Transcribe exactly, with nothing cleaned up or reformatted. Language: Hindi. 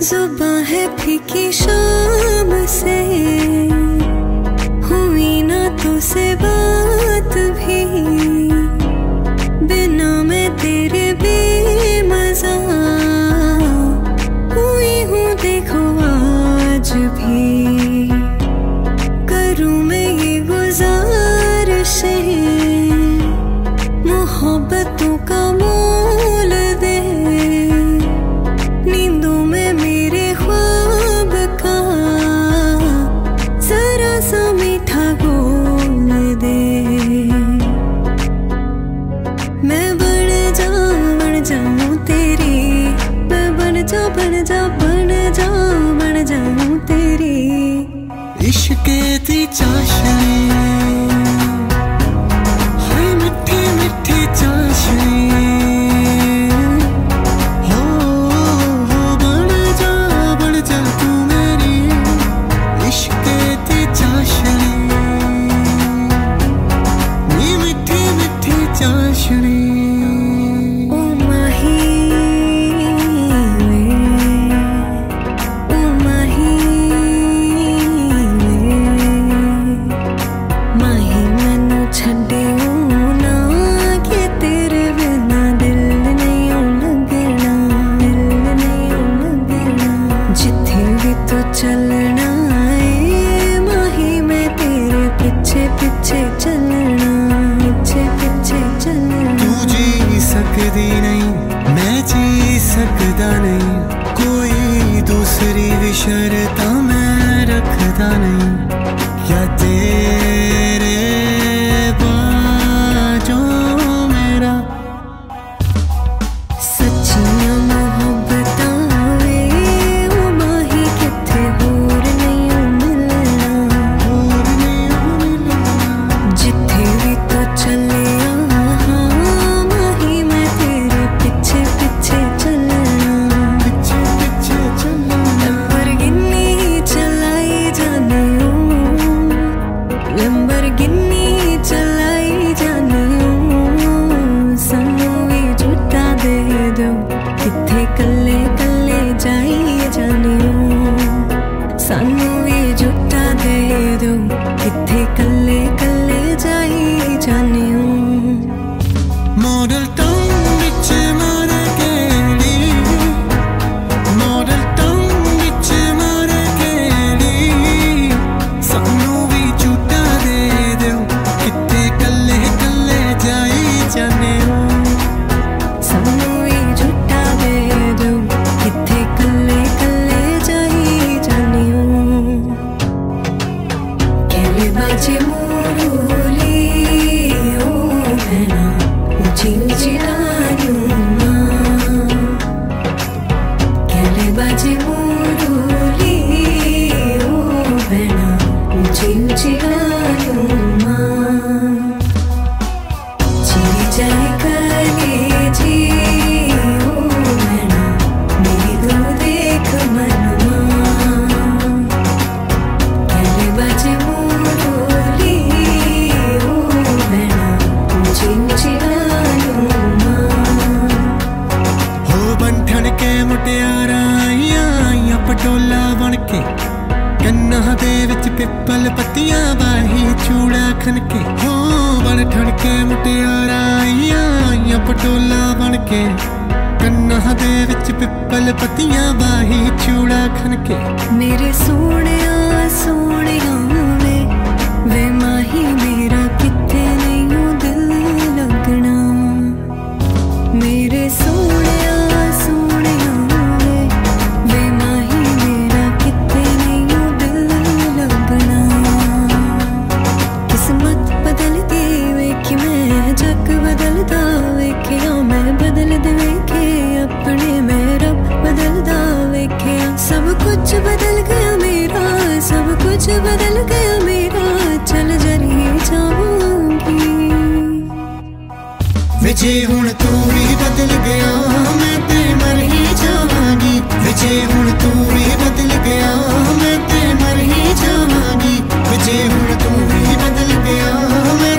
जुबां है फीकी शाम से, हुई ना तुझसे बात भी, बिना मैं तेरे बेमज़ा हुई हूँ देखो आज भी। करूँ मैं ये गुज़ारिशें मोहब्बतों का मोल दे, नींदों में मेरे ख्वाब का जरा सा मीठा घोल दे। मैं बन जा बन जाऊं तेरी, मैं बन जा बन जा बन जा बन जाऊं तेरी। इश्क दी चाशनी हाय मिठी मिठी चाशनी, हो हो बन जा बन जा तू मेरी। इश्क दी चाशनी नी मिठी मिठी चाशनी। चलना है माही मैं तेरे पीछे पीछे चलना, पीछे पीछे चलना। तू जी सकदी नहीं मैं जी सकदा नहीं, कोई दूसरी भी शर्तां मैं रखदा नहीं। या तेरे बाजों मेरा सच्चियां मोहब्बतां वे ओ माही किथे होर नहीं मिलना, होर नहीं मिलना। जिथे भी तो चले हाँ माही मैं तेरे पीछे पीछे चलना, पिछे पिछे चलना। लंबरगिनी चलाई जाने ओ, लंबरगिनी चलाई जाने ओ। सानू भी झूठा दे दो किथे कल्ले कल्ले जाई जाने ओ, सानू भी झूठा दे दो किथे कल्ले कल्ले जाई जाने ओ। मॉडल टाउन विच मारे केड़ी, मॉडल टाउन विच मारे केड़ी। सानू भी झूठा दे दो किथे कल्ले कल्ले जाई जाने ओ। सानू भी झूठा दे दो किथे कल्ले कल्ले जाई जाने ओ। कहले बाजे मोरूली ओ भैना ऊंची ऊंची डालियों मां, कहले बाजे मोरूली ओ भैना ऊंची ऊंची डालियों मां। चिरी जाए कलेजी ओ भैना मेरी दो देख मनवा, कहले बाजे मोरूली ओ भैना ऊंची ऊंची डालियों मां। हो बंठन के मुटियारा आइयां आइयां पटोला बनके, कन्ना दे विच पिपल पत्तियां बाही चूड़ा खनके। हो बंठन के मुटियारा आइयां आइयां पटोला बनके, कन्ना दे विच पिपल पत्तियां बाही चूड़ा खनके। मेरे सोनिया सोनिया वे वे माही मेरा किथे नहीं दिल लगना। मेरे सोनिया सोनिया वे वे माही मेरा किथे नहीं दिल लगना। किस्मत बदलती वेखी मैं जग बदलदा वेखिया, मैं बदलदे वेखे अपने मैं रब बदलदा वेखिया। सब कुछ बदल गया मेरा, सब कुछ बदल गया मेरा, चल जरी जाऊंगी। विजे हुण तू भी बदल गया मैं ते मर ही जावांगी। विजे हुण तू भी बदल गया मैं ते मर ही जावांगी। विजे हुण तू भी बदल गया मैं